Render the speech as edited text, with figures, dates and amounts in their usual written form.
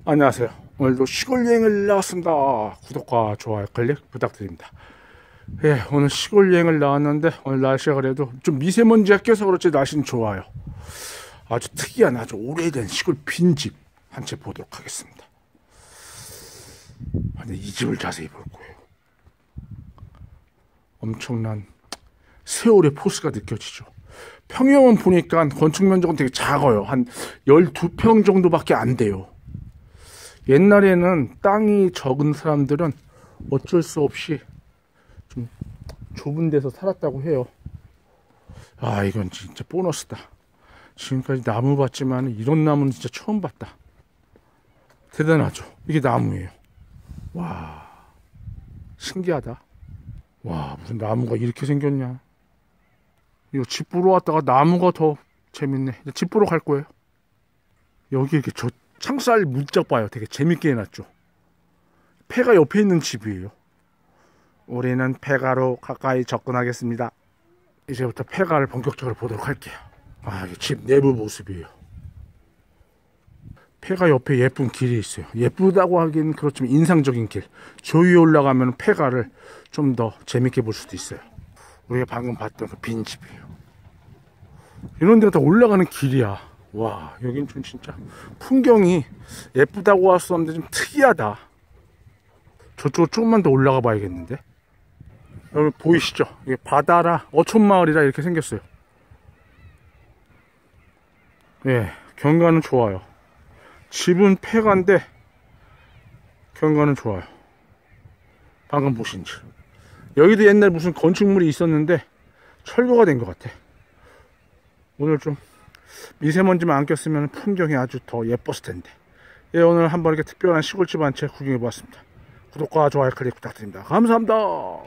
안녕하세요. 오늘도 시골 여행을 나왔습니다. 구독과 좋아요 클릭 부탁드립니다. 예, 오늘 시골 여행을 나왔는데 오늘 날씨가 그래도 좀 미세먼지가 껴서 그렇지 날씨는 좋아요. 아주 특이한 아주 오래된 시골 빈집 한 채 보도록 하겠습니다. 근데 이 집을 자세히 볼 거예요. 엄청난 세월의 포스가 느껴지죠. 평형은 보니까 건축 면적은 되게 작아요. 한 12평 정도밖에 안 돼요. 옛날에는 땅이 적은 사람들은 어쩔 수 없이 좀 좁은 데서 살았다고 해요. 아, 이건 진짜 보너스다. 지금까지 나무 봤지만 이런 나무는 진짜 처음 봤다. 대단하죠. 이게 나무예요. 와, 신기하다. 와, 무슨 나무가 이렇게 생겼냐. 이거 집 보러 왔다가 나무가 더 재밌네. 이제 집 보러 갈 거예요. 여기 이렇게 창살 문짝 봐요. 되게 재밌게 해놨죠. 폐가 옆에 있는 집이에요. 우리는 폐가로 가까이 접근하겠습니다. 이제부터 폐가를 본격적으로 보도록 할게요. 아, 이게 집 내부 모습이에요. 폐가 옆에 예쁜 길이 있어요. 예쁘다고 하기엔 그렇지만 인상적인 길. 저 위에 올라가면 폐가를 좀 더 재밌게 볼 수도 있어요. 우리가 방금 봤던 그 빈 집이에요. 이런 데가 다 올라가는 길이야. 와, 여긴 좀 진짜 풍경이 예쁘다고 왔었는데 좀 특이하다. 저쪽으로 조금만 더 올라가 봐야겠는데. 여기 보이시죠? 이게 바다라 어촌마을이라 이렇게 생겼어요. 예, 경관은 좋아요. 집은 폐가인데 경관은 좋아요. 방금 보신 집. 여기도 옛날 무슨 건축물이 있었는데 철거가 된 것 같아. 오늘 좀 미세먼지만 안 꼈으면 풍경이 아주 더 예뻤을 텐데. 예, 오늘 한번 이렇게 특별한 시골집 한 채 구경해 보았습니다. 구독과 좋아요 클릭 부탁드립니다. 감사합니다.